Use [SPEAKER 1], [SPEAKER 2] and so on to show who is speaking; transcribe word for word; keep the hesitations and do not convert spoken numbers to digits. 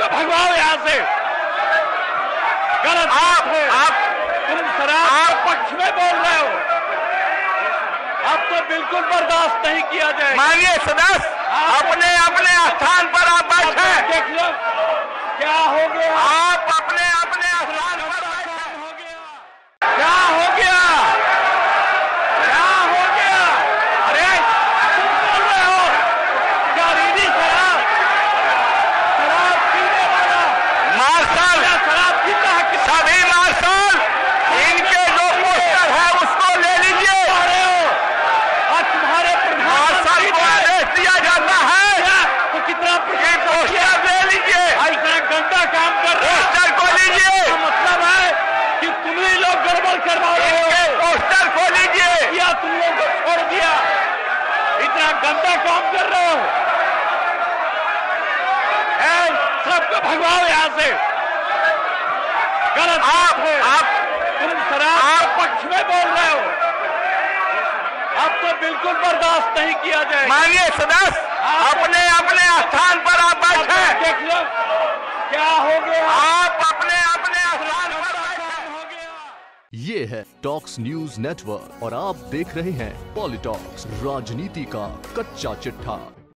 [SPEAKER 1] भगवाओ यहाँ से। गलत
[SPEAKER 2] आप
[SPEAKER 1] है।
[SPEAKER 2] आप
[SPEAKER 1] तुम शराब के पक्ष में बोल रहे हो। अब तो बिल्कुल बर्दाश्त नहीं किया जाए।
[SPEAKER 2] माननीय सदस्य, अपने अपने स्थान पर आप बैठे।
[SPEAKER 1] देख लो क्या हो गया।
[SPEAKER 2] आप अपने अपने स्थान पर बैठे।
[SPEAKER 1] हो गया क्या हो गया क्या हो गया। अरे तुम बोल रहे हो जहरीली शराब शराब पीने वाला
[SPEAKER 2] मार्शल,
[SPEAKER 1] शराब पीता है।
[SPEAKER 2] सभी मार्शल, इनके जो पोस्टर है उसको ले लीजिए।
[SPEAKER 1] रहे हो और तुम्हारे
[SPEAKER 2] मार्शल को आदेश दिया जाता है
[SPEAKER 1] तो कितना
[SPEAKER 2] कि पोस्टर ले लीजिए।
[SPEAKER 1] इतना गंदा काम कर रहे हो।
[SPEAKER 2] पोस्टर को लीजिए।
[SPEAKER 1] इसका मतलब है कि तुम ही लोग गड़बड़ करवा रहे
[SPEAKER 2] इनके
[SPEAKER 1] हो
[SPEAKER 2] पोस्टर को लीजिए।
[SPEAKER 1] या तुम लोग को छोड़ दिया। इतना गंदा काम कर रहे हो। ए, सबको भगवाओ यहाँ से। गलत
[SPEAKER 2] आप
[SPEAKER 1] है।
[SPEAKER 2] आप
[SPEAKER 1] तुम शराब के पक्ष में बोल रहे हो। अब तो बिल्कुल बर्दाश्त नहीं किया जाए।
[SPEAKER 2] माननीय सदस्य, अपने अपने स्थान पर आप बैठे।
[SPEAKER 1] देख लो क्या हो गया।
[SPEAKER 2] आप अपने अपने स्थान पर बैठे।
[SPEAKER 1] हो गया
[SPEAKER 3] ये है टॉक्स न्यूज नेटवर्क और आप देख रहे हैं पॉलिटॉक्स, राजनीति का कच्चा चिट्ठा।